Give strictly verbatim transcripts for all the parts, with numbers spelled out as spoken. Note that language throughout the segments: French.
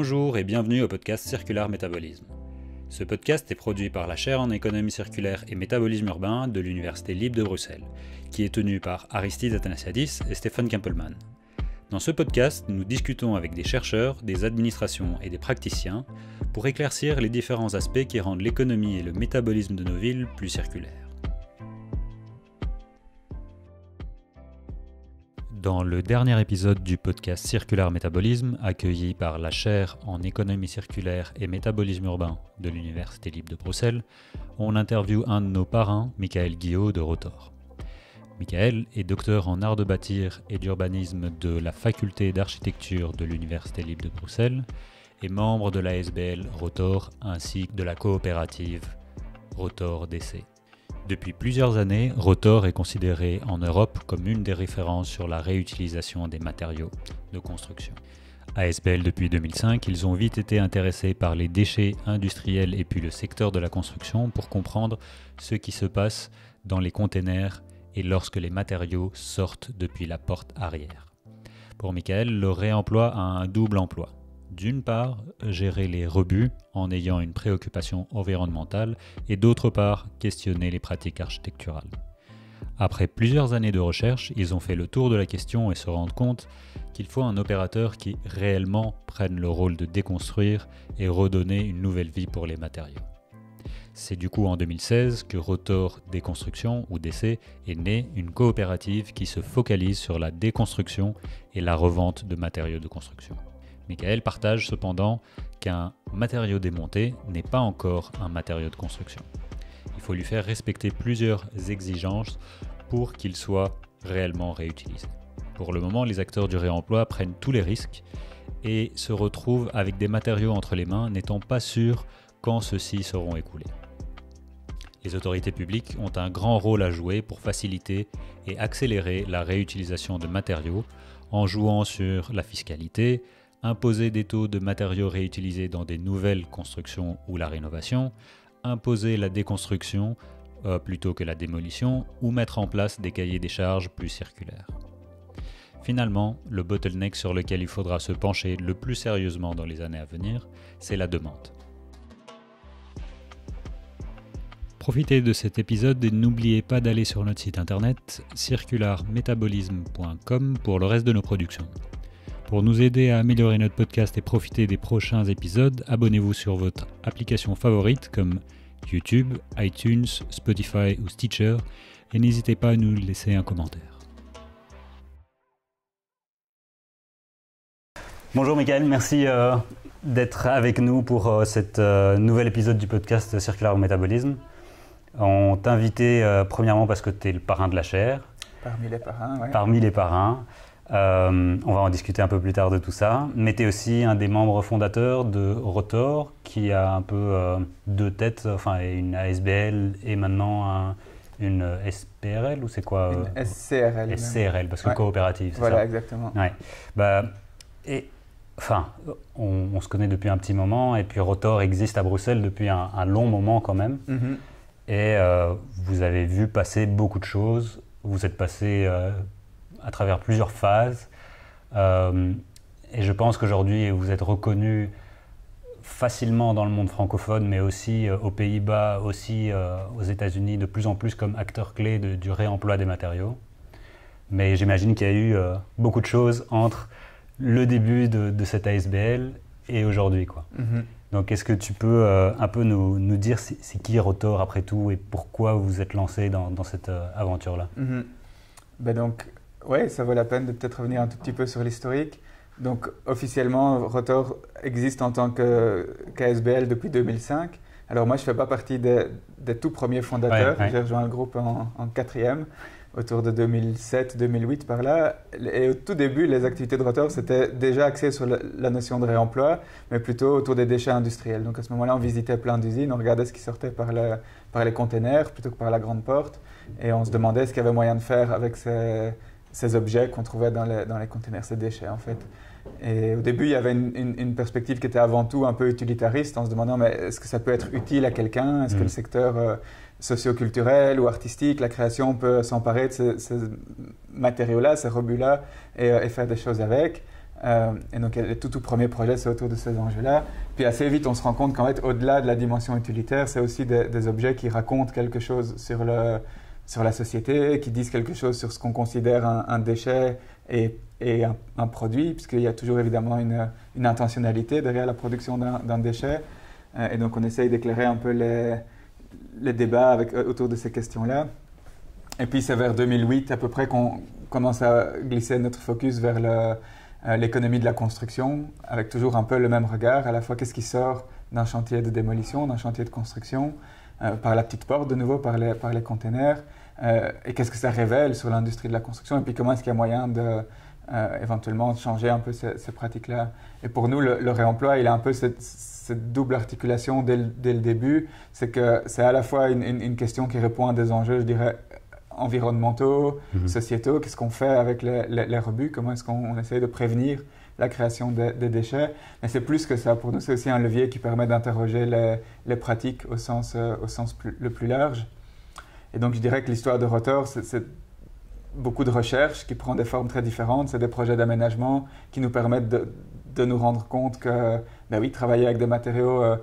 Bonjour et bienvenue au podcast Circular Métabolisme. Ce podcast est produit par la chaire en économie circulaire et métabolisme urbain de l'Université libre de Bruxelles, qui est tenue par Aristide Athanasiadis et Stéphane Kempelman. Dans ce podcast, nous discutons avec des chercheurs, des administrations et des praticiens pour éclaircir les différents aspects qui rendent l'économie et le métabolisme de nos villes plus circulaires. Dans le dernier épisode du podcast Circular Métabolisme, accueilli par la chaire en économie circulaire et métabolisme urbain de l'Université libre de Bruxelles, on interviewe un de nos parrains, Michael Guillot de Rotor. Michael est docteur en art de bâtir et d'urbanisme de la faculté d'architecture de l'Université libre de Bruxelles et membre de l'A S B L Rotor ainsi que de la coopérative Rotor D C. Depuis plusieurs années, Rotor est considéré en Europe comme une des références sur la réutilisation des matériaux de construction. A S B L depuis deux mille cinq, ils ont vite été intéressés par les déchets industriels et puis le secteur de la construction pour comprendre ce qui se passe dans les containers et lorsque les matériaux sortent depuis la porte arrière. Pour Michael, le réemploi a un double emploi. D'une part, gérer les rebuts en ayant une préoccupation environnementale et d'autre part, questionner les pratiques architecturales. Après plusieurs années de recherche, ils ont fait le tour de la question et se rendent compte qu'il faut un opérateur qui réellement prenne le rôle de déconstruire et redonner une nouvelle vie pour les matériaux. C'est du coup en deux mille seize que Rotor Déconstruction, ou D C, est née, une coopérative qui se focalise sur la déconstruction et la revente de matériaux de construction. Michael partage cependant qu'un matériau démonté n'est pas encore un matériau de construction. Il faut lui faire respecter plusieurs exigences pour qu'il soit réellement réutilisé. Pour le moment, les acteurs du réemploi prennent tous les risques et se retrouvent avec des matériaux entre les mains, n'étant pas sûrs quand ceux-ci seront écoulés. Les autorités publiques ont un grand rôle à jouer pour faciliter et accélérer la réutilisation de matériaux en jouant sur la fiscalité, imposer des taux de matériaux réutilisés dans des nouvelles constructions ou la rénovation, imposer la déconstruction euh, plutôt que la démolition ou mettre en place des cahiers des charges plus circulaires. Finalement, le bottleneck sur lequel il faudra se pencher le plus sérieusement dans les années à venir, c'est la demande. Profitez de cet épisode et n'oubliez pas d'aller sur notre site internet circular métabolisme point com pour le reste de nos productions. Pour nous aider à améliorer notre podcast et profiter des prochains épisodes, abonnez-vous sur votre application favorite comme YouTube, iTunes, Spotify ou Stitcher et n'hésitez pas à nous laisser un commentaire. Bonjour Michael, merci euh, d'être avec nous pour euh, cet euh, nouvel épisode du podcast Circular Métabolisme. On t'a invité euh, premièrement parce que tu es le parrain de la chaire. Parmi les parrains, oui. Parmi les parrains. Euh, on va en discuter un peu plus tard de tout ça, mais tu es aussi un des membres fondateurs de Rotor, qui a un peu euh, deux têtes, enfin une A S B L et maintenant un, une S P R L, ou c'est quoi Une S C R L. S C R L, parce que ouais. coopérative, c'est voilà, ça. Voilà, exactement. Ouais. Bah, et, enfin, on, on se connaît depuis un petit moment, et puis Rotor existe à Bruxelles depuis un, un long moment quand même, mm-hmm. et euh, vous avez vu passer beaucoup de choses, vous êtes passé... Euh, à travers plusieurs phases. Euh, et je pense qu'aujourd'hui, vous êtes reconnu facilement dans le monde francophone, mais aussi euh, aux Pays-Bas, aussi euh, aux États-Unis, de plus en plus comme acteur clé de, du réemploi des matériaux. Mais j'imagine qu'il y a eu euh, beaucoup de choses entre le début de, de cette A S B L et aujourd'hui, quoi. Mm-hmm. Donc, est-ce que tu peux euh, un peu nous, nous dire c'est, c'est qui Rotor après tout et pourquoi vous vous êtes lancé dans, dans cette euh, aventure-là? Mm-hmm. Ben donc, oui, ça vaut la peine de peut-être revenir un tout petit peu sur l'historique. Donc, officiellement, Rotor existe en tant que qu'A S B L depuis deux mille cinq. Alors, moi, je ne fais pas partie des, des tout premiers fondateurs. Ouais, ouais. J'ai rejoint le groupe en, en quatrième, autour de deux mille sept deux mille huit, par là. Et au tout début, les activités de Rotor, c'était déjà axé sur la, la notion de réemploi, mais plutôt autour des déchets industriels. Donc, à ce moment-là, on visitait plein d'usines, on regardait ce qui sortait par, le, par les containers plutôt que par la grande porte. Et on se demandait ce qu'il y avait moyen de faire avec ces... ces objets qu'on trouvait dans les, dans les containers, ces déchets en fait. Et au début, il y avait une, une, une perspective qui était avant tout un peu utilitariste, en se demandant mais est-ce que ça peut être utile à quelqu'un? Est-ce mmh. que le secteur euh, socio-culturel ou artistique, la création peut s'emparer de ces, ces matériaux-là, ces rebuts-là et, euh, et faire des choses avec? Euh, et donc, les tout, tout premiers projets, c'est autour de ces enjeux-là. Puis assez vite, on se rend compte qu'en fait, au-delà de la dimension utilitaire, c'est aussi des, des objets qui racontent quelque chose sur, le, sur la société, qui disent quelque chose sur ce qu'on considère un, un déchet et, et un, un produit, puisqu'il y a toujours évidemment une, une intentionnalité derrière la production d'un, d'un déchet. Euh, et donc, on essaye d'éclairer un peu les, les débats avec, autour de ces questions-là. Et puis, c'est vers deux mille huit à peu près qu'on commence à glisser notre focus vers le... l'économie de la construction, avec toujours un peu le même regard, à la fois qu'est-ce qui sort d'un chantier de démolition, d'un chantier de construction, euh, par la petite porte de nouveau, par les, par les containers, euh, et qu'est-ce que ça révèle sur l'industrie de la construction, et puis comment est-ce qu'il y a moyen de, euh, éventuellement de changer un peu ces, ces pratiques-là. Et pour nous, le, le réemploi, il a un peu cette, cette double articulation dès le, dès le début, c'est que c'est à la fois une, une, une question qui répond à des enjeux, je dirais, environnementaux, mmh. sociétaux, qu'est-ce qu'on fait avec les, les, les rebuts, comment est-ce qu'on essaye de prévenir la création des, des déchets. Mais c'est plus que ça, pour nous c'est aussi un levier qui permet d'interroger les, les pratiques au sens, euh, au sens plus, le plus large. Et donc je dirais que l'histoire de Rotor, c'est, c'est beaucoup de recherche qui prend des formes très différentes, c'est des projets d'aménagement qui nous permettent de, de nous rendre compte que, ben oui, travailler avec des matériaux euh,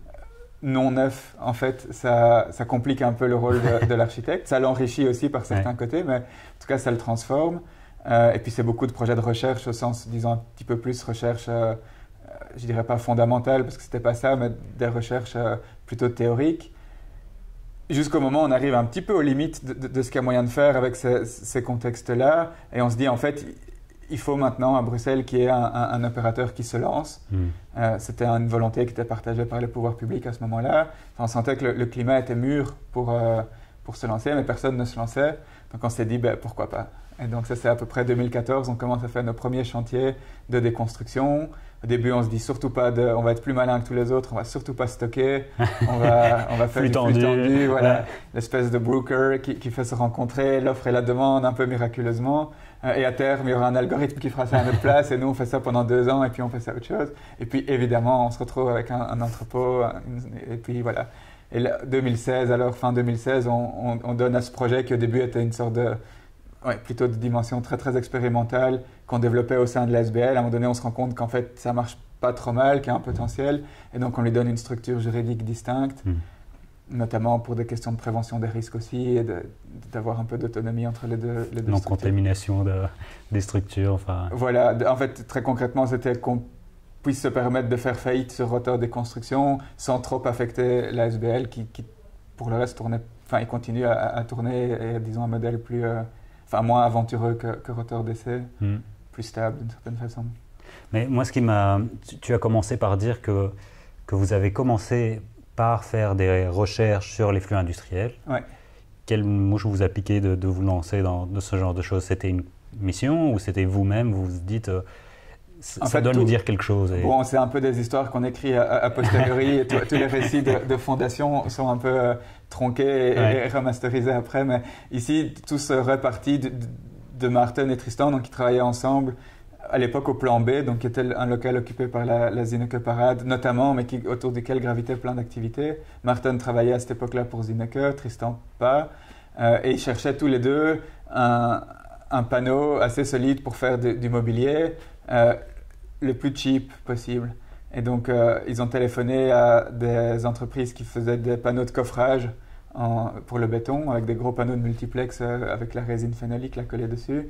non neuf, en fait, ça, ça complique un peu le rôle de, de l'architecte. Ça l'enrichit aussi par certains ouais. côtés, mais en tout cas, ça le transforme. Euh, et puis, c'est beaucoup de projets de recherche au sens, disons, un petit peu plus recherche, euh, je dirais pas fondamentale, parce que c'était pas ça, mais des recherches euh, plutôt théoriques. Jusqu'au moment où on arrive un petit peu aux limites de, de, de ce qu'il y a moyen de faire avec ces, ces contextes-là. Et on se dit, en fait, il faut maintenant à Bruxelles qu'il y ait un, un, un opérateur qui se lance. Mm. Euh, c'était une volonté qui était partagée par les pouvoirs publics à ce moment-là. Enfin, on sentait que le, le climat était mûr pour, euh, pour se lancer, mais personne ne se lançait. Donc on s'est dit, ben, pourquoi pas. Et donc ça c'est à peu près deux mille quatorze, on commence à faire nos premiers chantiers de déconstruction. Au début on se dit surtout pas, de, on va être plus malin que tous les autres, on va surtout pas stocker, on va, on va faire flux du tendu. flux tendu, voilà, ouais. L'espèce de broker qui, qui fait se rencontrer l'offre et la demande un peu miraculeusement. Euh, et à terme il y aura un algorithme qui fera ça à notre place et nous on fait ça pendant deux ans et puis on fait ça autre chose. Et puis évidemment on se retrouve avec un, un entrepôt une, et puis voilà. Et là, deux mille seize, alors fin deux mille seize, on, on, on donne à ce projet qui au début était une sorte de, ouais, plutôt de dimension très très expérimentale qu'on développait au sein de l'A S B L. À un moment donné, on se rend compte qu'en fait ça marche pas trop mal, qu'il y a un potentiel, et donc on lui donne une structure juridique distincte, mmh. notamment pour des questions de prévention des risques aussi, et de, d'avoir un peu d'autonomie entre les deux, les deux non structures. Contamination de, des structures, enfin. Voilà, en fait très concrètement c'était qu'on puisse se permettre de faire faillite sur Rotor des constructions sans trop affecter l'A S B L qui, qui pour le reste tournait, enfin il continue à, à tourner et disons un modèle plus, euh, enfin moins aventureux que, que Rotor D C, mm. plus stable d'une certaine façon. Mais moi ce qui m'a, tu, tu as commencé par dire que, que vous avez commencé par faire des recherches sur les flux industriels. Ouais. Quelle mouche vous a piqué de, de vous lancer dans de ce genre de choses? C'était une mission ou c'était vous-même, vous vous dites euh, ça en fait, doit tout, nous dire quelque chose. Et... Bon, c'est un peu des histoires qu'on écrit à, à posteriori. Et tous les récits de, de fondation sont un peu euh, tronqués et, ouais. et remasterisés après. Mais ici, tout serait parti de, de Maarten et Tristan, donc, qui travaillaient ensemble à l'époque au Plan B, donc, qui était un local occupé par la, la Zinneke Parade, notamment, mais qui, autour duquel gravitaient plein d'activités. Maarten travaillait à cette époque-là pour Zinneke, Tristan pas. Euh, et ils cherchaient tous les deux un, un panneau assez solide pour faire de, du mobilier. Euh, le plus cheap possible. Et donc, euh, ils ont téléphoné à des entreprises qui faisaient des panneaux de coffrage en, pour le béton, avec des gros panneaux de multiplex euh, avec la résine phénolique là, collée dessus.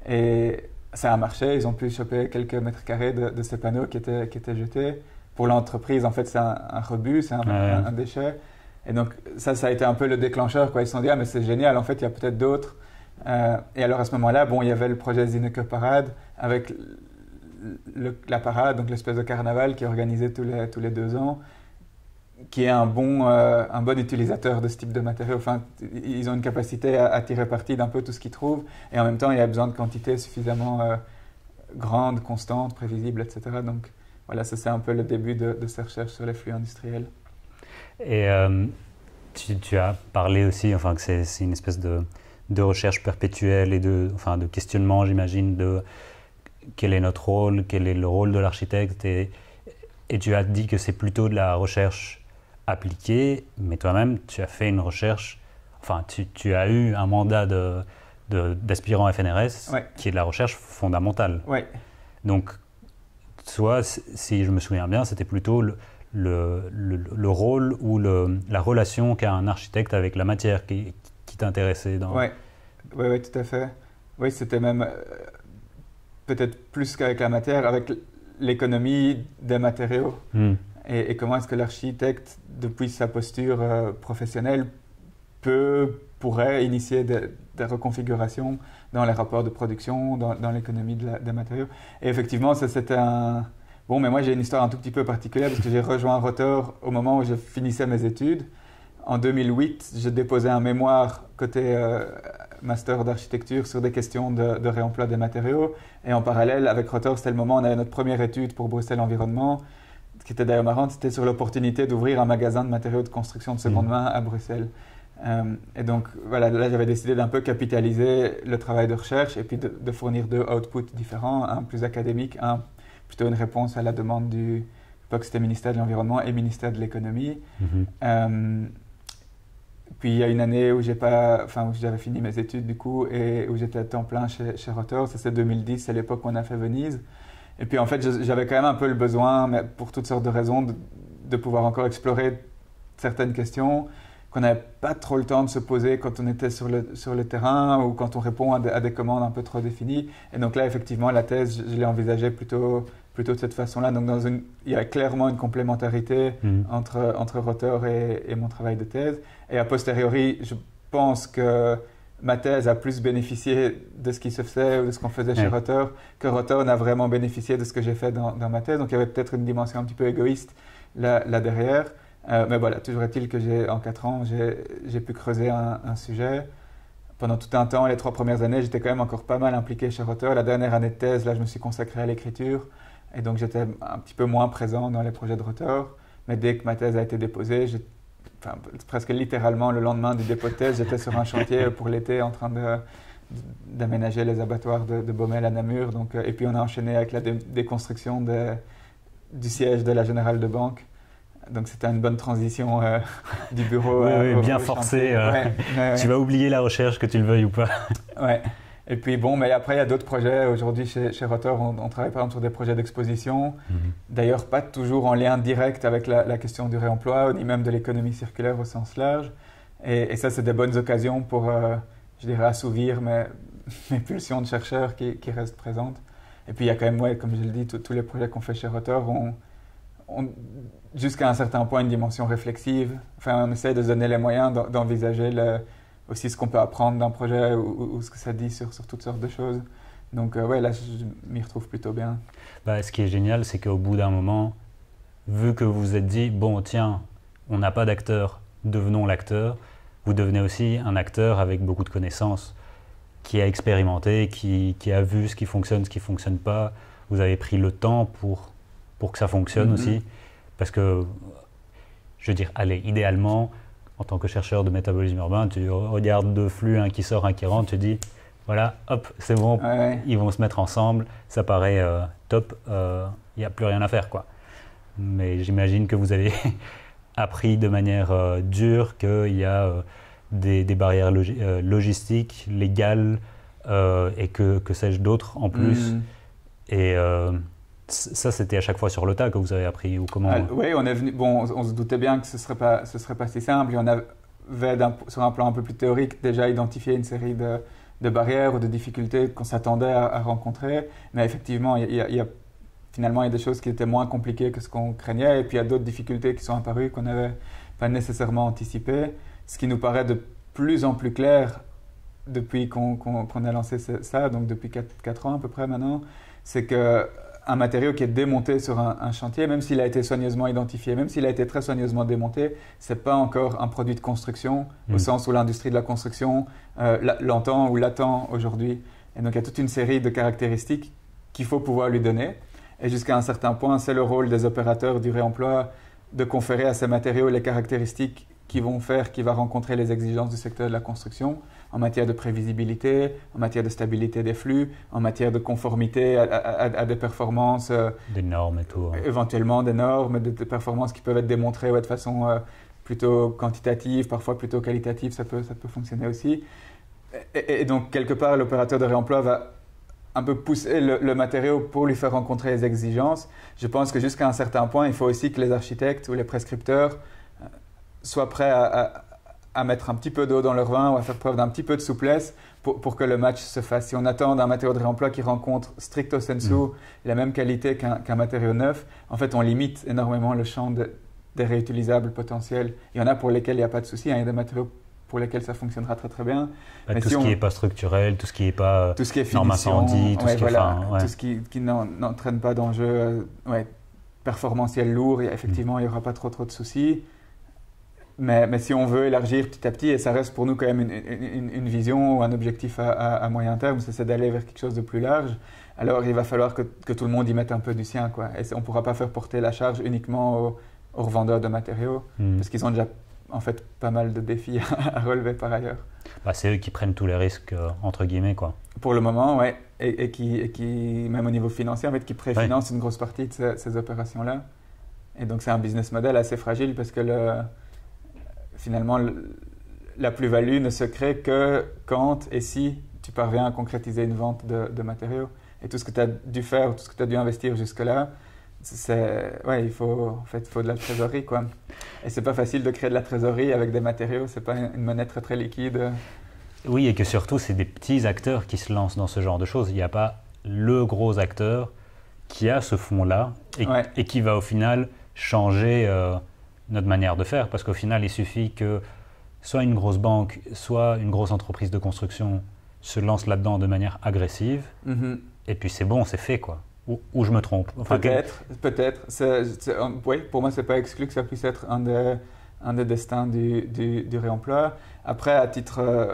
Et ça a marché, ils ont pu choper quelques mètres carrés de, de ces panneaux qui étaient, qui étaient jetés. Pour l'entreprise, en fait, c'est un, un rebut, c'est un, ouais. un, un déchet. Et donc, ça, ça a été un peu le déclencheur, quoi. Ils se sont dit, ah, mais c'est génial, en fait, il y a peut-être d'autres. Euh, et alors, à ce moment-là, bon, il y avait le projet Zinneke Parade avec... Le, la parade, donc l'espèce de carnaval qui est organisé tous les, tous les deux ans, qui est un bon, euh, un bon utilisateur de ce type de matériaux. Enfin, ils ont une capacité à, à tirer parti d'un peu tout ce qu'ils trouvent, et en même temps, il y a besoin de quantités suffisamment euh, grandes, constantes, prévisibles, et cetera. Donc voilà, ça c'est un peu le début de, de ces recherches sur les flux industriels. Et euh, tu, tu as parlé aussi, enfin, que c'est, c'est une espèce de, de recherche perpétuelle et de, enfin, de questionnement, j'imagine, de quel est notre rôle, quel est le rôle de l'architecte, et, et tu as dit que c'est plutôt de la recherche appliquée, mais toi-même tu as fait une recherche, enfin tu, tu as eu un mandat de, de, d'aspirant F N R S, ouais. qui est de la recherche fondamentale. Ouais. Donc toi, si je me souviens bien, c'était plutôt le, le, le, le rôle ou le, la relation qu'a un architecte avec la matière qui, qui t'intéressait dans... Oui, ouais, ouais, tout à fait. Oui, c'était même euh, peut-être plus qu'avec la matière, avec l'économie des matériaux. Mm. Et, et comment est-ce que l'architecte, depuis sa posture euh, professionnelle, peut, pourrait initier des, des reconfigurations dans les rapports de production, dans, dans l'économie de la, des matériaux. Et effectivement, ça c'était un... Bon, mais moi j'ai une histoire un tout petit peu particulière parce que j'ai rejoint Rotor au moment où je finissais mes études. En deux mille huit, j'ai déposé un mémoire côté euh, master d'architecture sur des questions de, de réemploi des matériaux. Et en parallèle, avec Rotor, c'était le moment où on avait notre première étude pour Bruxelles Environnement. Ce qui était d'ailleurs marrant, c'était sur l'opportunité d'ouvrir un magasin de matériaux de construction de seconde main à Bruxelles. Euh, et donc, voilà, là, j'avais décidé d'un peu capitaliser le travail de recherche et puis de, de fournir deux outputs différents, un plus académique, un plutôt une réponse à la demande du... Je crois que c'était ministère de l'Environnement et ministère de l'Économie. Mm-hmm. Euh, puis, il y a une année où j'ai pas... Enfin, où j'avais fini mes études, du coup, et où j'étais à temps plein chez, chez Rotor. Ça, c'est deux mille dix, c'est l'époque où on a fait Venise. Et puis, en fait, j'avais quand même un peu le besoin, mais pour toutes sortes de raisons, de, de pouvoir encore explorer certaines questions qu'on n'avait pas trop le temps de se poser quand on était sur le, sur le terrain ou quand on répond à des, à des commandes un peu trop définies. Et donc là, effectivement, la thèse, je, je l'ai envisagée plutôt, plutôt de cette façon-là. Donc dans une, il y a clairement une complémentarité mmh. entre, entre Rotor et, et mon travail de thèse. Et a posteriori, je pense que ma thèse a plus bénéficié de ce qui se faisait ou de ce qu'on faisait chez mmh. Rotor que Rotor n'a vraiment bénéficié de ce que j'ai fait dans, dans ma thèse. Donc il y avait peut-être une dimension un petit peu égoïste là, là derrière. Euh, mais voilà, toujours est-il que j'ai, en quatre ans, j'ai, j'ai pu creuser un, un sujet. Pendant tout un temps, les trois premières années, j'étais quand même encore pas mal impliqué chez Rotor. La dernière année de thèse, là, je me suis consacré à l'écriture. Et donc, j'étais un petit peu moins présent dans les projets de Rotor. Mais dès que ma thèse a été déposée, j'ai, enfin, presque littéralement le lendemain du dépôt de thèse, j'étais sur un chantier pour l'été en train de, d'aménager les abattoirs de, de Baumel à Namur. Donc, et puis, on a enchaîné avec la dé, déconstruction de, du siège de la Générale de Banque. Donc c'était une bonne transition euh, du bureau. Oui, euh, oui, bien forcé. Euh, ouais, ouais, tu ouais. vas oublier la recherche, que tu le veuilles ou pas. Ouais. Et puis bon, mais après il y a d'autres projets. Aujourd'hui chez, chez Rotor, on, on travaille par exemple sur des projets d'exposition. Mm-hmm. D'ailleurs, pas toujours en lien direct avec la, la question du réemploi, ni même de l'économie circulaire au sens large. Et, et ça, c'est des bonnes occasions pour, euh, je dirais, assouvir mes, mes pulsions de chercheurs qui, qui restent présentes. Et puis il y a quand même, ouais, comme je le dis, tous les projets qu'on fait chez Rotor, on, on, jusqu'à un certain point, une dimension réflexive. Enfin, on essaie de se donner les moyens d'envisager le, aussi ce qu'on peut apprendre d'un projet ou, ou ce que ça dit sur, sur toutes sortes de choses. Donc, euh, ouais, là, je m'y retrouve plutôt bien. Bah, ce qui est génial, c'est qu'au bout d'un moment, vu que vous vous êtes dit, bon, tiens, on n'a pas d'acteur, devenons l'acteur, vous devenez aussi un acteur avec beaucoup de connaissances, qui a expérimenté, qui, qui a vu ce qui fonctionne, ce qui ne fonctionne pas. Vous avez pris le temps pour, pour que ça fonctionne mm-hmm. aussi. Parce que, je veux dire, allez, idéalement, en tant que chercheur de métabolisme urbain, tu regardes deux flux, un qui sort, un qui rentre, tu dis, voilà, hop, c'est bon, ouais, ouais. ils vont se mettre ensemble, ça paraît euh, top, il euh, n'y a plus rien à faire, quoi. Mais j'imagine que vous avez appris de manière euh, dure qu'il y a euh, des, des barrières logi euh, logistiques, légales, euh, et que, que sais-je d'autres en plus. Mm. Et euh, ça, c'était à chaque fois sur le tas que vous avez appris ou comment? Ah, oui, on est venu. Bon, on, on se doutait bien que ce serait pas, ce serait pas si simple. Et on avait, un, sur un plan un peu plus théorique, déjà identifié une série de, de barrières ou de difficultés qu'on s'attendait à, à rencontrer. Mais effectivement, il y a, il y a, finalement, il y a des choses qui étaient moins compliquées que ce qu'on craignait. Et puis, il y a d'autres difficultés qui sont apparues qu'on n'avait pas nécessairement anticipées. Ce qui nous paraît de plus en plus clair depuis qu'on qu'on, qu'on a lancé ça, donc depuis quatre ans à peu près maintenant, c'est que un matériau qui est démonté sur un, un chantier, même s'il a été soigneusement identifié, même s'il a été très soigneusement démonté, ce n'est pas encore un produit de construction, mmh. au sens où l'industrie de la construction euh, l'entend ou l'attend aujourd'hui. Et donc, il y a toute une série de caractéristiques qu'il faut pouvoir lui donner. Et jusqu'à un certain point, c'est le rôle des opérateurs du réemploi de conférer à ces matériaux les caractéristiques qui vont faire, qui va rencontrer les exigences du secteur de la construction en matière de prévisibilité, en matière de stabilité des flux, en matière de conformité à, à, à des performances. Euh, des normes et tout. Hein. Éventuellement des normes, des, des performances qui peuvent être démontrées ouais, de façon euh, plutôt quantitative, parfois plutôt qualitative, ça peut, ça peut fonctionner aussi. Et, et donc, quelque part, l'opérateur de réemploi va un peu pousser le, le matériau pour lui faire rencontrer les exigences. Je pense que jusqu'à un certain point, il faut aussi que les architectes ou les prescripteurs euh, soient prêts à, à, à mettre un petit peu d'eau dans leur vin ou à faire preuve d'un petit peu de souplesse pour, pour que le match se fasse. Si on attend d'un matériau de réemploi qui rencontre stricto sensu mmh. la même qualité qu'un, qu'un matériau neuf, en fait, on limite énormément le champ de, des réutilisables potentiels. Il y en a pour lesquels il n'y a pas de souci, hein, il y a des matériaux pour lesquels ça fonctionnera très très bien. Bah, Mais tout si ce on... qui n'est pas structurel, tout ce qui n'est pas tout ce qui est norme finition, incendie, tout, ouais, ce qui voilà, est, enfin, ouais. tout ce qui, qui n'entraîne pas d'enjeux euh, ouais, performantiels lourds, effectivement mmh. il n'y aura pas trop trop de soucis. Mais, mais si on veut élargir petit à petit, et ça reste pour nous quand même une, une, une vision ou un objectif à, à, à moyen terme, c'est d'aller vers quelque chose de plus large, alors il va falloir que, que tout le monde y mette un peu du sien, quoi. Et on ne pourra pas faire porter la charge uniquement aux, aux revendeurs de matériaux, mmh. parce qu'ils ont déjà en fait pas mal de défis à relever par ailleurs. Bah, c'est eux qui prennent tous les risques, euh, entre guillemets, quoi. Pour le moment, oui, et, et, qui, et qui, même au niveau financier, en fait, qui préfinancent ouais. une grosse partie de ces, ces opérations-là. Et donc c'est un business model assez fragile parce que le, finalement, le, la plus-value ne se crée que quand et si tu parviens à concrétiser une vente de, de matériaux. Et tout ce que tu as dû faire, tout ce que tu as dû investir jusque-là, c'est, ouais, il faut, en fait, il faut de la trésorerie, quoi. Et c'est pas facile de créer de la trésorerie avec des matériaux, c'est pas une monnaie très très liquide. Oui, et que surtout, c'est des petits acteurs qui se lancent dans ce genre de choses. Il n'y a pas le gros acteur qui a ce fonds-là et, ouais. et qui va au final changer euh, notre manière de faire. Parce qu'au final, il suffit que soit une grosse banque, soit une grosse entreprise de construction se lance là-dedans de manière agressive. Mm-hmm. Et puis c'est bon, c'est fait, quoi. Ou, ou je me trompe. Enfin, peut-être, que... peut-être. C'est, c'est, oui, pour moi, ce n'est pas exclu que ça puisse être un des, un des destins du, du, du réemploi. Après, à titre euh,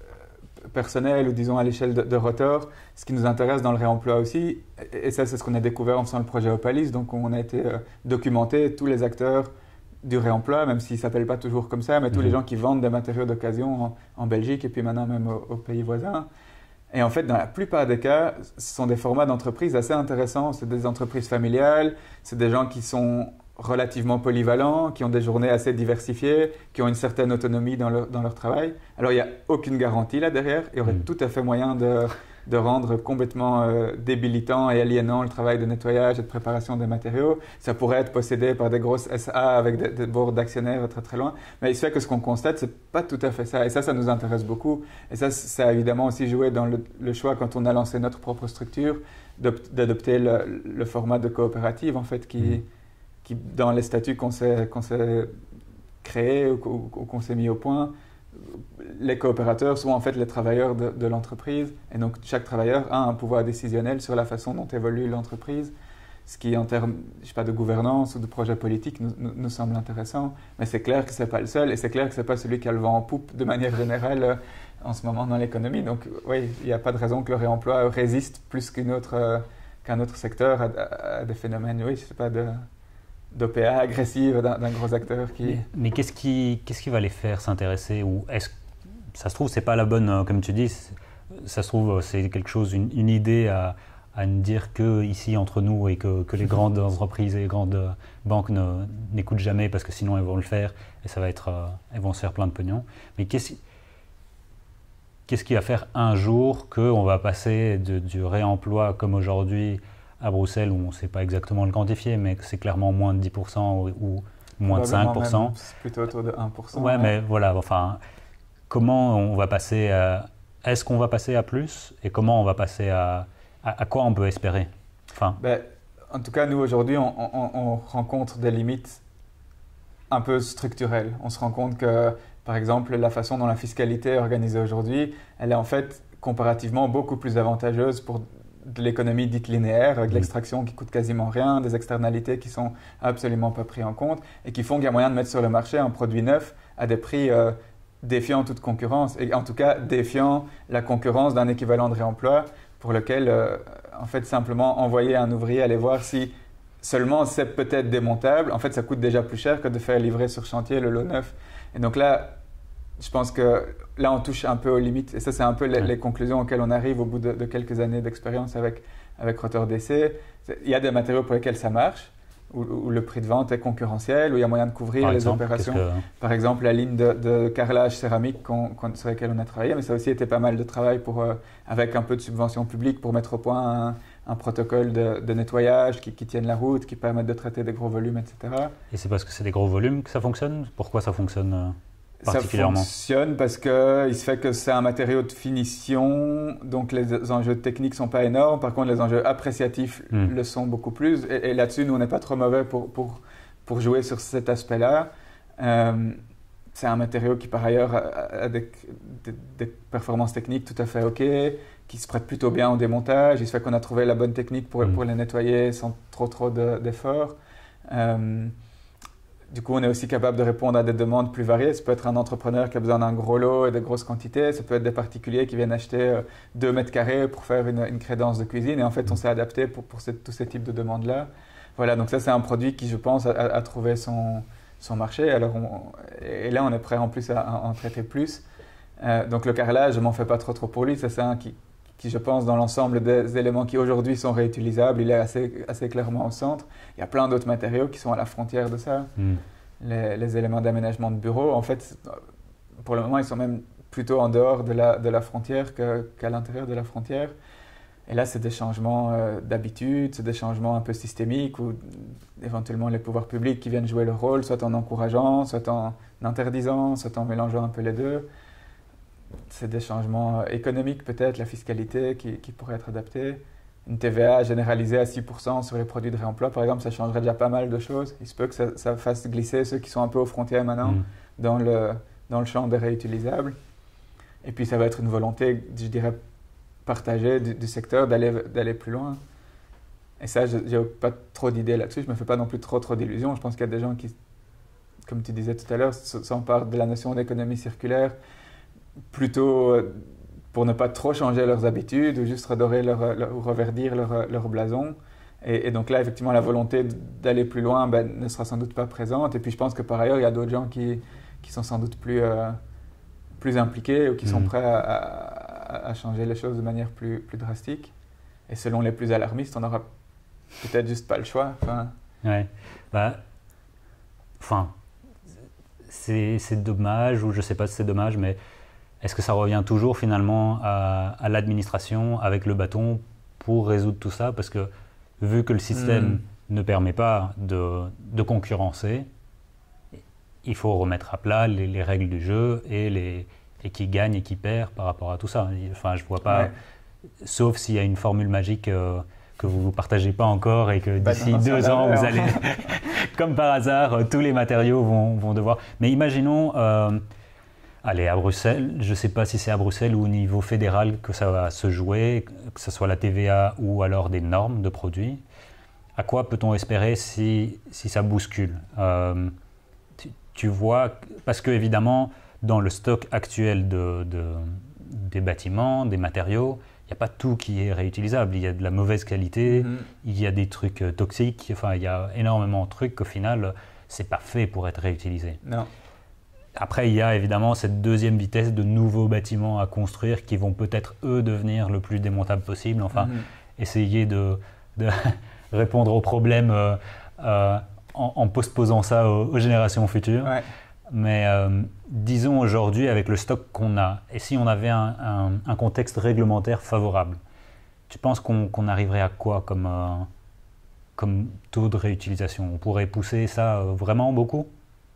personnel ou disons à l'échelle de, de Rotor, ce qui nous intéresse dans le réemploi aussi, et, et ça c'est ce qu'on a découvert en faisant le projet Opalis, donc on a été euh, documenté tous les acteurs du réemploi, même s'ils ne s'appellent pas toujours comme ça, mais mmh. tous les gens qui vendent des matériaux d'occasion en, en Belgique et puis maintenant même aux, aux pays voisins. Et en fait, dans la plupart des cas, ce sont des formats d'entreprises assez intéressants. C'est des entreprises familiales, c'est des gens qui sont relativement polyvalents, qui ont des journées assez diversifiées, qui ont une certaine autonomie dans leur, dans leur travail. Alors, il n'y a aucune garantie là derrière. Il y aurait mmh. tout à fait moyen de, de rendre complètement euh, débilitant et aliénant le travail de nettoyage et de préparation des matériaux. Ça pourrait être possédé par des grosses S A avec des, des boards d'actionnaires très très loin. Mais il se fait que ce qu'on constate, ce n'est pas tout à fait ça. Et ça, ça nous intéresse beaucoup. Et ça, ça a évidemment aussi joué dans le, le choix, quand on a lancé notre propre structure, d'adopter le, le format de coopérative, en fait, qui... Mmh. qui, dans les statuts qu'on s'est, qu'on s'est créés ou, ou, ou qu'on s'est mis au point, les coopérateurs sont en fait les travailleurs de, de l'entreprise. Et donc, chaque travailleur a un pouvoir décisionnel sur la façon dont évolue l'entreprise, ce qui, en termes je sais pas, de gouvernance ou de projet politique, nous, nous, nous semble intéressant. Mais c'est clair que ce n'est pas le seul, et c'est clair que ce n'est pas celui qui a le vent en poupe de manière générale euh, en ce moment dans l'économie. Donc, oui, il n'y a pas de raison que le réemploi résiste plus qu'une autre, euh, qu'un autre secteur à, à, à des phénomènes, oui, je sais pas, de... d'O P A agressive d'un, d'un gros acteur qui... Mais, mais qu'est-ce qui, qu'est-ce qui va les faire s'intéresser, ou est-ce ça se trouve c'est pas la bonne, comme tu dis, ça se trouve c'est quelque chose, une, une idée à, à ne dire que ici entre nous et que, que les grandes entreprises et les grandes banques ne, n'écoutent jamais parce que sinon elles vont le faire et ça va être, euh, elles vont se faire plein de pognon. Mais qu'est-ce, qu'est-ce qui va faire un jour qu'on va passer de, du réemploi comme aujourd'hui à Bruxelles, où on ne sait pas exactement le quantifier, mais c'est clairement moins de dix pour cent ou, ou moins de cinq pour cent. Même, c'est plutôt autour de un pour cent. Ouais, ouais, mais voilà, enfin, comment on va passer à... Est-ce qu'on va passer à plus? Et comment on va passer à... À, à quoi on peut espérer? Enfin... Ben, en tout cas, nous, aujourd'hui, on, on, on rencontre des limites un peu structurelles. On se rend compte que, par exemple, la façon dont la fiscalité est organisée aujourd'hui, elle est en fait comparativement beaucoup plus avantageuse pour de l'économie dite linéaire, avec mmh. l'extraction qui coûte quasiment rien, des externalités qui sont absolument pas prises en compte et qui font qu'il y a moyen de mettre sur le marché un produit neuf à des prix euh, défiant toute concurrence, et en tout cas défiant la concurrence d'un équivalent de réemploi pour lequel, euh, en fait, simplement envoyer un ouvrier aller voir si seulement c'est peut-être démontable, en fait, ça coûte déjà plus cher que de faire livrer sur chantier le lot neuf. Et donc là, je pense que là, on touche un peu aux limites. Et ça, c'est un peu les, les conclusions auxquelles on arrive au bout de, de quelques années d'expérience avec, avec Rotor D C. Il y a des matériaux pour lesquels ça marche, où, où le prix de vente est concurrentiel, où il y a moyen de couvrir Par les exemple, opérations. que... Par exemple, la ligne de, de carrelage céramique qu'on, qu'on, sur laquelle on a travaillé, mais ça a aussi été pas mal de travail pour, euh, avec un peu de subvention publique pour mettre au point un, un protocole de, de nettoyage qui, qui tienne la route, qui permette de traiter des gros volumes, et cetera. Et c'est parce que c'est des gros volumes que ça fonctionne? Pourquoi ça fonctionne euh, particulièrement? Ça fonctionne parce qu'il se fait que c'est un matériau de finition, donc les enjeux techniques ne sont pas énormes. Par contre, les enjeux appréciatifs mm. le sont beaucoup plus. Et, et là-dessus, nous, on n'est pas trop mauvais pour, pour, pour jouer sur cet aspect-là. Euh, c'est un matériau qui, par ailleurs, a, a des, des, des performances techniques tout à fait OK, qui se prête plutôt bien au démontage. Il se fait qu'on a trouvé la bonne technique pour, mm. pour les nettoyer sans trop, trop de, d'efforts. Euh, Du coup, on est aussi capable de répondre à des demandes plus variées. Ça peut être un entrepreneur qui a besoin d'un gros lot et de grosses quantités. Ça peut être des particuliers qui viennent acheter deux mètres carrés pour faire une, une crédence de cuisine. Et en fait, on s'est adapté pour, pour ce, tous ces types de demandes-là. Voilà, donc ça, c'est un produit qui, je pense, a, a trouvé son, son marché. Alors on, et là, on est prêt en plus à, à en traiter plus. Euh, donc le carrelage, je ne m'en fais pas trop, trop pour lui. Ça, c'est un qui, qui, je pense, dans l'ensemble des éléments qui aujourd'hui sont réutilisables, il est assez, assez clairement au centre. Il y a plein d'autres matériaux qui sont à la frontière de ça. Mm. Les, les éléments d'aménagement de bureau, en fait, pour le moment, ils sont même plutôt en dehors de la, de la frontière que, qu'à l'intérieur de la frontière. Et là, c'est des changements euh, d'habitude, c'est des changements un peu systémiques où éventuellement les pouvoirs publics qui viennent jouer leur rôle, soit en encourageant, soit en interdisant, soit en mélangeant un peu les deux. C'est des changements économiques peut-être, la fiscalité qui, qui pourrait être adaptée. Une T V A généralisée à six pour cent sur les produits de réemploi, par exemple, ça changerait déjà pas mal de choses. Il se peut que ça, ça fasse glisser ceux qui sont un peu aux frontières maintenant mmh. dans, le, dans le champ des réutilisables. Et puis ça va être une volonté, je dirais, partagée du, du secteur d'aller, d'aller plus loin. Et ça, je n'ai pas trop d'idées là-dessus. Je ne me fais pas non plus trop, trop d'illusions. Je pense qu'il y a des gens qui, comme tu disais tout à l'heure, s'emparent de la notion d'économie circulaire plutôt pour ne pas trop changer leurs habitudes ou juste redorer leur, leur, ou reverdir leur, leur blason. Et, et donc là, effectivement, la volonté d'aller plus loin ben, ne sera sans doute pas présente. Et puis je pense que par ailleurs, il y a d'autres gens qui, qui sont sans doute plus, euh, plus impliqués ou qui mmh. sont prêts à, à, à changer les choses de manière plus, plus drastique. Et selon les plus alarmistes, on n'aura peut-être juste pas le choix. Enfin, ouais. Bah, enfin, c'est, c'est dommage, ou je ne sais pas si c'est dommage, mais est-ce que ça revient toujours finalement à, à l'administration avec le bâton pour résoudre tout ça? Parce que vu que le système mmh. ne permet pas de, de concurrencer, il faut remettre à plat les, les règles du jeu et, les, et qui gagne et qui perd par rapport à tout ça. Enfin, je ne vois pas, ouais. sauf s'il y a une formule magique euh, que vous ne partagez pas encore et que d'ici bah, deux ans, vous allez, comme par hasard, tous les matériaux vont, vont devoir... Mais imaginons... Euh, Allez, à Bruxelles, je ne sais pas si c'est à Bruxelles ou au niveau fédéral que ça va se jouer, que ce soit la T V A ou alors des normes de produits. À quoi peut-on espérer si, si ça bouscule? euh, tu, tu vois, parce que évidemment, dans le stock actuel de, de, des bâtiments, des matériaux, il n'y a pas tout qui est réutilisable. Il y a de la mauvaise qualité, mmh. il y a des trucs toxiques, enfin, il y a énormément de trucs qu'au final, ce n'est pas fait pour être réutilisé. Non. Après, il y a évidemment cette deuxième vitesse de nouveaux bâtiments à construire qui vont peut-être, eux, devenir le plus démontable possible. Enfin, mm-hmm. essayer de, de répondre aux problèmes euh, euh, en, en postposant ça aux, aux générations futures. Ouais. Mais euh, disons aujourd'hui, avec le stock qu'on a, et si on avait un, un, un contexte réglementaire favorable, tu penses qu'on, qu'on arriverait à quoi comme, euh, comme taux de réutilisation? On pourrait pousser ça euh, vraiment beaucoup?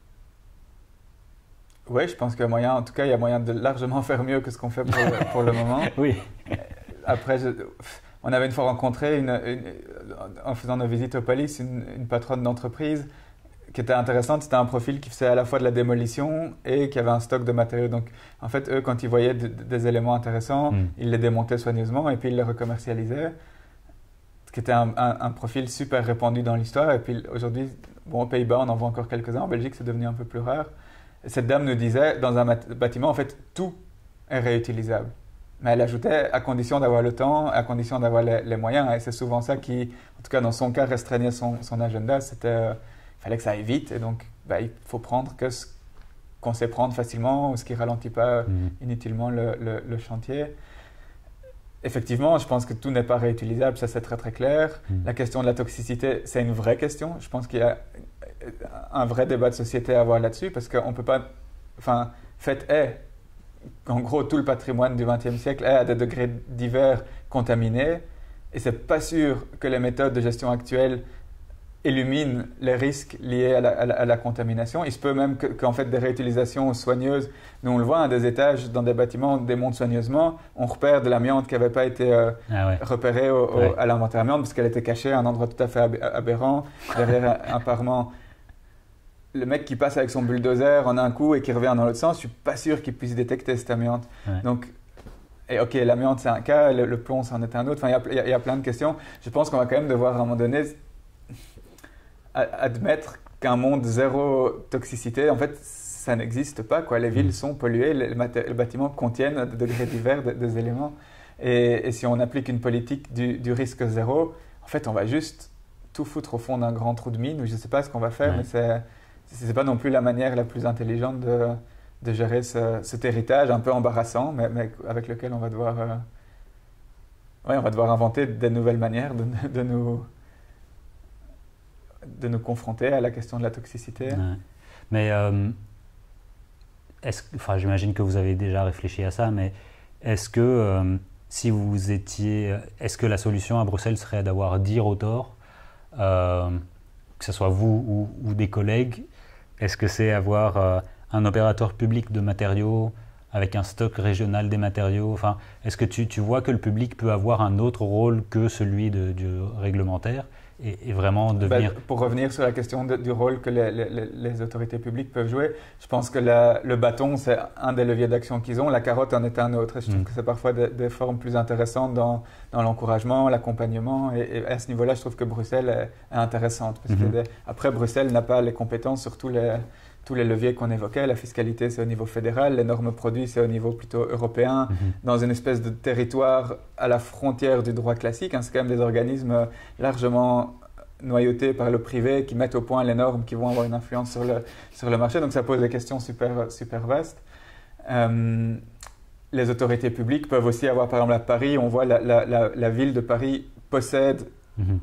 Oui, je pense qu'il y a moyen, en tout cas, il y a moyen de largement faire mieux que ce qu'on fait pour, pour le moment. Oui. Après, je, on avait une fois rencontré, une, une, en faisant nos visites au Palais, une, une patronne d'entreprise qui était intéressante. C'était un profil qui faisait à la fois de la démolition et qui avait un stock de matériaux. Donc, en fait, eux, quand ils voyaient de, de, des éléments intéressants, mm. ils les démontaient soigneusement et puis ils les recommercialisaient. Ce qui était un, un, un profil super répandu dans l'histoire. Et puis aujourd'hui, bon, aux Pays-Bas, on en voit encore quelques-uns. En Belgique, c'est devenu un peu plus rare. Cette dame nous disait, dans un bâtiment, en fait, tout est réutilisable. Mais elle ajoutait, à condition d'avoir le temps, à condition d'avoir les, les moyens. Et c'est souvent ça qui, en tout cas dans son cas, restreignait son, son agenda. C'était, euh, il fallait que ça aille vite. Et donc, bah, il faut prendre que ce qu'on sait prendre facilement ou ce qui ne ralentit pas mmh. inutilement le, le, le chantier. effectivement, je pense que tout n'est pas réutilisable, ça c'est très très clair. Mm. La question de la toxicité, c'est une vraie question. Je pense qu'il y a un vrai débat de société à avoir là-dessus parce qu'on ne peut pas... Enfin, fait est qu'en gros, tout le patrimoine du vingtième siècle est à des degrés divers contaminés et c'est pas sûr que les méthodes de gestion actuelles éliminent les risques liés à la, à la, à la contamination. Il se peut même que, qu'en fait des réutilisations soigneuses, nous on le voit, hein, des étages dans des bâtiments on démonte soigneusement, on repère de l'amiante qui n'avait pas été euh, ah ouais. repérée au, au, ouais. à l'inventaire amiante parce qu'elle était cachée à un endroit tout à fait ab- aberrant, derrière un, un parement. Le mec qui passe avec son bulldozer en un coup et qui revient dans l'autre sens, je ne suis pas sûr qu'il puisse détecter cette amiante. Ouais. Donc, et ok, l'amiante c'est un cas, le, le plomb c'en est un autre, enfin, il y, y, y a plein de questions. Je pense qu'on va quand même devoir à un moment donné admettre qu'un monde zéro toxicité, en fait, ça n'existe pas, quoi. Les villes sont polluées, les, les bâtiments contiennent des degrés divers de, des éléments. Et, et si on applique une politique du, du risque zéro, en fait, on va juste tout foutre au fond d'un grand trou de mine, ou je ne sais pas ce qu'on va faire, ouais. mais c'est, c'est pas non plus la manière la plus intelligente de, de gérer ce, cet héritage un peu embarrassant, mais, mais avec lequel on va devoir, euh, ouais, on va devoir inventer des nouvelles manières de, de nous... de nous confronter à la question de la toxicité. Ouais. Mais euh, est-ce, enfin, j'imagine que vous avez déjà réfléchi à ça, mais est-ce que euh, si vous étiez, est-ce que la solution à Bruxelles serait d'avoir dix rotors, euh, que ce soit vous ou, ou des collègues, est-ce que c'est avoir euh, un opérateur public de matériaux avec un stock régional des matériaux, enfin, est-ce que tu, tu vois que le public peut avoir un autre rôle que celui de, du réglementaire et, et vraiment devenir... Ben, pour revenir sur la question de, du rôle que les, les, les autorités publiques peuvent jouer, je pense que la, le bâton, c'est un des leviers d'action qu'ils ont, la carotte en est un autre. Et je trouve mmh. que c'est parfois des, des formes plus intéressantes dans, dans l'encouragement, l'accompagnement. Et, et à ce niveau-là, je trouve que Bruxelles est, est intéressante. Parce mmh. que des, après, Bruxelles n'a pas les compétences sur tous les... tous les leviers qu'on évoquait, la fiscalité c'est au niveau fédéral, les normes produits c'est au niveau plutôt européen, mm-hmm. dans une espèce de territoire à la frontière du droit classique, hein, c'est quand même des organismes largement noyautés par le privé qui mettent au point les normes qui vont avoir une influence sur le, sur le marché, donc ça pose des questions super, super vastes. Euh, les autorités publiques peuvent aussi avoir, par exemple à Paris, on voit la, la, la, la ville de Paris possède mm-hmm.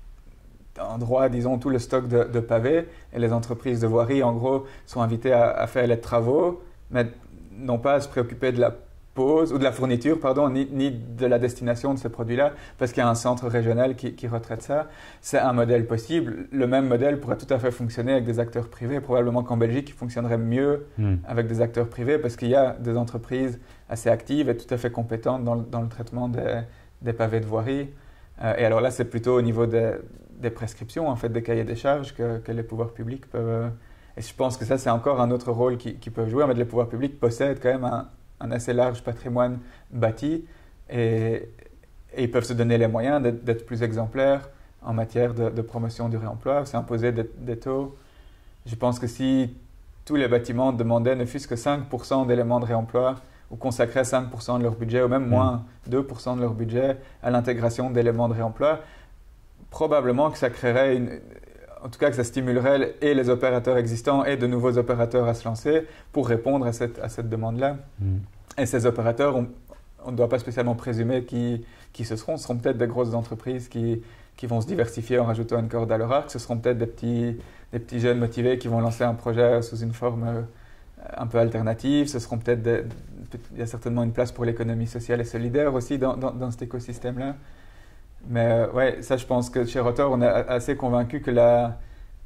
en droit, disons, tout le stock de, de pavés et les entreprises de voirie, en gros, sont invitées à, à faire les travaux, mais non pas à se préoccuper de la pose ou de la fourniture, pardon, ni, ni de la destination de ces produits-là, parce qu'il y a un centre régional qui, qui retraite ça. C'est un modèle possible. Le même modèle pourrait tout à fait fonctionner avec des acteurs privés. Probablement qu'en Belgique, il fonctionnerait mieux mm. avec des acteurs privés, parce qu'il y a des entreprises assez actives et tout à fait compétentes dans le, dans le traitement des, des pavés de voirie. Euh, et alors là, c'est plutôt au niveau des des prescriptions, en fait, des cahiers des charges que, que les pouvoirs publics peuvent... Et je pense que ça, c'est encore un autre rôle qu'ils qui peuvent jouer. Mais les pouvoirs publics possèdent quand même un, un assez large patrimoine bâti et, et ils peuvent se donner les moyens d'être, d'être plus exemplaires en matière de, de promotion du réemploi, s'imposer des, des taux. Je pense que si tous les bâtiments demandaient ne fût-ce que cinq pour cent d'éléments de réemploi ou consacraient cinq pour cent de leur budget, ou même moins mmh. deux pour cent de leur budget à l'intégration d'éléments de réemploi, probablement que ça créerait, une, en tout cas que ça stimulerait et les opérateurs existants et de nouveaux opérateurs à se lancer pour répondre à cette, à cette demande-là. Mm. Et ces opérateurs, on, on ne doit pas spécialement présumer qui, qui ce seront. Ce seront peut-être des grosses entreprises qui, qui vont se diversifier en rajoutant une corde à leur arc. Ce seront peut-être des petits, des petits jeunes motivés qui vont lancer un projet sous une forme un peu alternative. Ce seront peut-être des, il y a certainement une place pour l'économie sociale et solidaire aussi dans, dans, dans cet écosystème-là. Mais euh, ouais, ça je pense que chez Rotor, on est assez convaincu que la,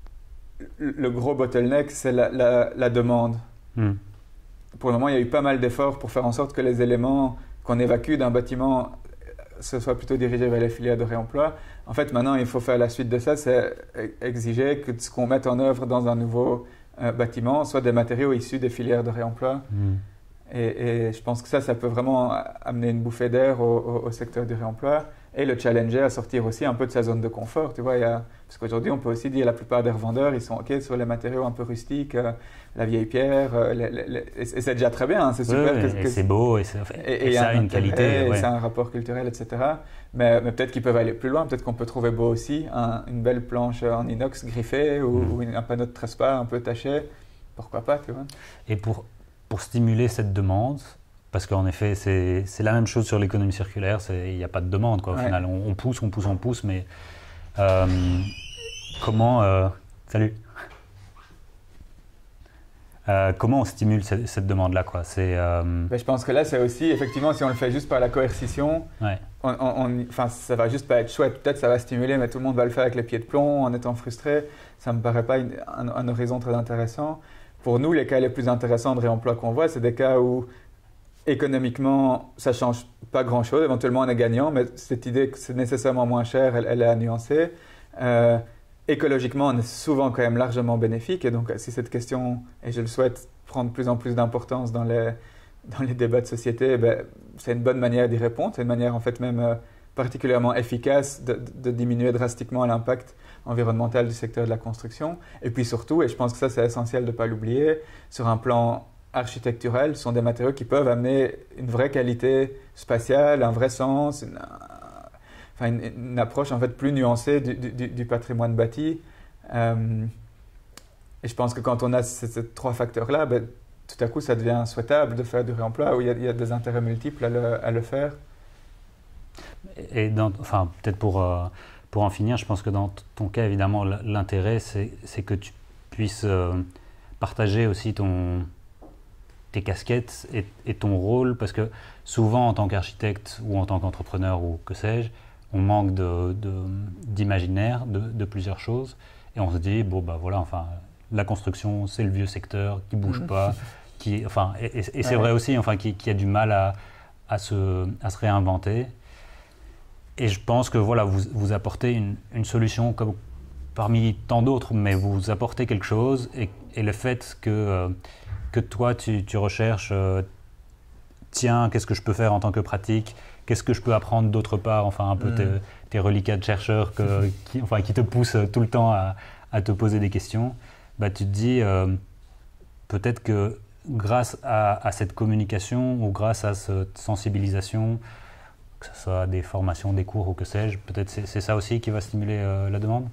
le gros bottleneck, c'est la, la, la demande. Mm. Pour le moment, il y a eu pas mal d'efforts pour faire en sorte que les éléments qu'on évacue d'un bâtiment se soient plutôt dirigés vers les filières de réemploi. En fait, maintenant, il faut faire la suite de ça, c'est exiger que ce qu'on mette en œuvre dans un nouveau euh, bâtiment soit des matériaux issus des filières de réemploi. Mm. Et, et je pense que ça, ça peut vraiment amener une bouffée d'air au, au, au secteur du réemploi et le challenger à sortir aussi un peu de sa zone de confort. Tu vois, il y a, parce qu'aujourd'hui, on peut aussi dire que la plupart des revendeurs, ils sont OK sur les matériaux un peu rustiques, euh, la vieille pierre, euh, les, les, les, et, et c'est déjà très bien, hein, c'est super. Oui, que, et que, c'est beau, et, et, et, et ça a une qualité. Et ouais. ça a un rapport culturel, et cetera. Mais, mais peut-être qu'ils peuvent aller plus loin, peut-être qu'on peut trouver beau aussi un, une belle planche en inox griffée ou, mm. ou une, un panneau de trespas un peu taché. Pourquoi pas, tu vois. Et pour, pour stimuler cette demande, parce qu'en effet, c'est, c'est la même chose sur l'économie circulaire, il n'y a pas de demande, quoi, au ouais. final. On, on pousse, on pousse, on pousse, mais euh, comment... Euh, salut euh, comment on stimule cette, cette demande-là, quoi? C'est, euh... ben, je pense que là, c'est aussi, effectivement, si on le fait juste par la coercition, ouais. on, on, on, ça va juste pas être chouette. Peut-être ça va stimuler, mais tout le monde va le faire avec les pieds de plomb, en étant frustré. Ça ne me paraît pas une, un, un horizon très intéressant. Pour nous, les cas les plus intéressants de réemploi qu'on voit, c'est des cas où économiquement, ça ne change pas grand-chose. Éventuellement, on est gagnant, mais cette idée que c'est nécessairement moins cher, elle, elle est à nuancer. Euh, écologiquement, on est souvent quand même largement bénéfique. Et donc, si cette question, et je le souhaite, prend de plus en plus d'importance dans les, dans les débats de société, ben, c'est une bonne manière d'y répondre. C'est une manière, en fait, même euh, particulièrement efficace de, de diminuer drastiquement l'impact environnemental du secteur de la construction. Et puis surtout, et je pense que ça, c'est essentiel de ne pas l'oublier, sur un plan architectural, ce sont des matériaux qui peuvent amener une vraie qualité spatiale, un vrai sens, une, enfin une, une approche en fait plus nuancée du, du, du patrimoine bâti. Euh, et je pense que quand on a ces, ces trois facteurs-là, ben, tout à coup, ça devient souhaitable de faire du réemploi où il y a, il y a des intérêts multiples à le, à le faire. Et dans, enfin, peut-être pour, euh, pour en finir, je pense que dans ton cas, évidemment, l'intérêt, c'est, c'est que tu puisses euh, partager aussi ton... tes casquettes et, et ton rôle, parce que souvent en tant qu'architecte ou en tant qu'entrepreneur ou que sais-je, on manque de, de, d'imaginaire de, de plusieurs choses et on se dit bon bah voilà, enfin la construction c'est le vieux secteur qui bouge pas, qui enfin et, et, et c'est ouais. vrai aussi enfin qui, qui a du mal à, à se à se réinventer. Et je pense que voilà vous vous apportez une, une solution comme parmi tant d'autres, mais vous apportez quelque chose et, et le fait que euh, que toi, tu, tu recherches, euh, tiens, qu'est-ce que je peux faire en tant que pratique, qu'est-ce que je peux apprendre d'autre part, enfin un peu mmh. tes, tes reliquats de chercheurs que, qui, enfin, qui te poussent tout le temps à, à te poser des questions, bah, tu te dis euh, peut-être que grâce à, à cette communication ou grâce à cette sensibilisation, que ce soit des formations, des cours ou que sais-je, peut-être c'est, c'est ça aussi qui va stimuler euh, la demande?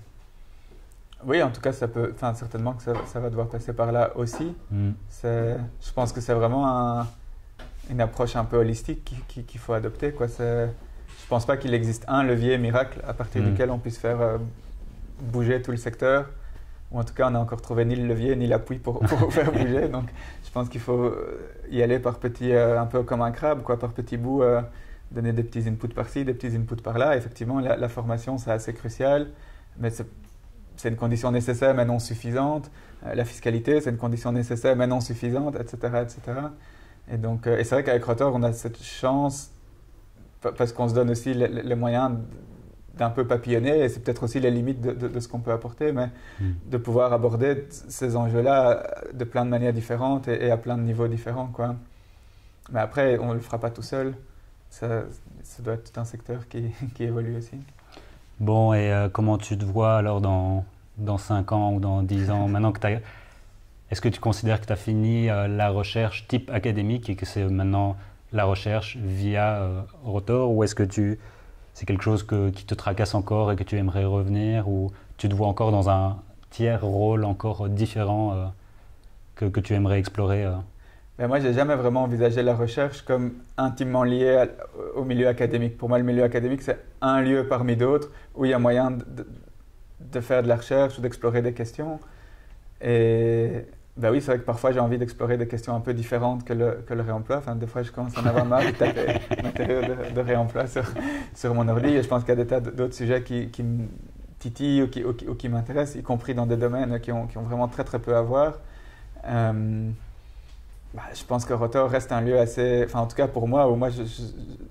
Oui, en tout cas, ça peut, enfin, certainement que ça, ça va devoir passer par là aussi. Mm. C'est, je pense que c'est vraiment un, une approche un peu holistique qu'il, qu'il, qu'il faut adopter, quoi. C'est, je ne pense pas qu'il existe un levier miracle à partir mm. duquel on puisse faire euh, bouger tout le secteur. Ou en tout cas, on n'a encore trouvé ni le levier ni l'appui pour, pour faire bouger. Donc, je pense qu'il faut y aller par petits, euh, un peu comme un crabe, quoi, par petits bouts, euh, donner des petits inputs par-ci, des petits inputs par-là. Effectivement, la, la formation, c'est assez crucial, mais c'est c'est une condition nécessaire mais non suffisante. Euh, la fiscalité, c'est une condition nécessaire mais non suffisante, et cetera, et cetera. Et donc, euh, et c'est vrai qu'avec Rotor, on a cette chance, parce qu'on se donne aussi les, les moyens d'un peu papillonner, et c'est peut-être aussi les limites de, de, de ce qu'on peut apporter, mais mmh. de pouvoir aborder ces enjeux-là de plein de manières différentes et, et à plein de niveaux différents, quoi. Mais après, on ne le fera pas tout seul. Ça, ça doit être tout un secteur qui, qui évolue aussi. Bon, et euh, comment tu te vois alors dans, dans cinq ans ou dans dix ans maintenant que t'as, est-ce que tu considères que tu as fini euh, la recherche type académique et que c'est maintenant la recherche via euh, Rotor, ou est-ce que tu, c'est quelque chose que, qui te tracasse encore et que tu aimerais revenir, ou tu te vois encore dans un tiers rôle encore différent euh, que, que tu aimerais explorer euh. Mais moi, je n'ai jamais vraiment envisagé la recherche comme intimement liée à, au milieu académique. Pour moi, le milieu académique, c'est un lieu parmi d'autres où il y a moyen de, de, de faire de la recherche ou d'explorer des questions. Et ben oui, c'est vrai que parfois, j'ai envie d'explorer des questions un peu différentes que le, que le réemploi. Enfin, des fois, je commence à en avoir marre de taper matériaux de, de réemploi sur, sur mon ordi. Et je pense qu'il y a des tas d'autres sujets qui, qui me titillent ou qui, ou qui, ou qui m'intéressent, y compris dans des domaines qui ont, qui ont vraiment très, très peu à voir. Euh, Bah, je pense que Rotor reste un lieu assez, enfin en tout cas pour moi, où moi je, je,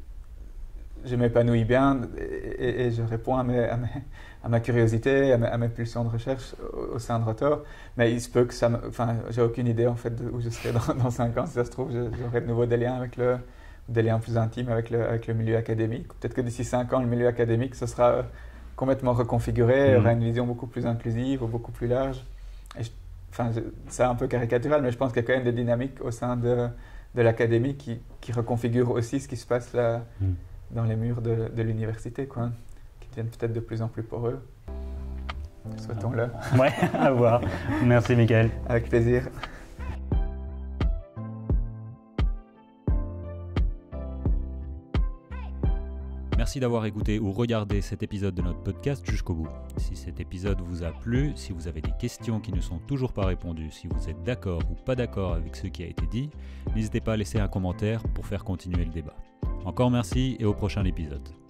je m'épanouis bien et, et, et je réponds à, mes, à, mes, à ma curiosité, à mes, à mes pulsions de recherche au, au sein de Rotor. Mais il se peut que ça me, enfin j'ai aucune idée en fait de où je serai dans, dans cinq ans. Si ça se trouve, j'aurai de nouveau des liens avec le, des liens plus intimes avec le, avec le milieu académique. Peut-être que d'ici cinq ans, le milieu académique ce sera complètement reconfiguré, mmh. aura une vision beaucoup plus inclusive ou beaucoup plus large. Et je, Enfin, c'est un peu caricatural, mais je pense qu'il y a quand même des dynamiques au sein de, de l'académie qui, qui reconfigurent aussi ce qui se passe là, mm. dans les murs de, de l'université, quoi, qui deviennent peut-être de plus en plus poreux. Souhaitons-le. Ouais, à voir. Merci, Michael. Avec plaisir. Merci d'avoir écouté ou regardé cet épisode de notre podcast jusqu'au bout. Si cet épisode vous a plu, si vous avez des questions qui ne sont toujours pas répondues, si vous êtes d'accord ou pas d'accord avec ce qui a été dit, n'hésitez pas à laisser un commentaire pour faire continuer le débat. Encore merci et au prochain épisode.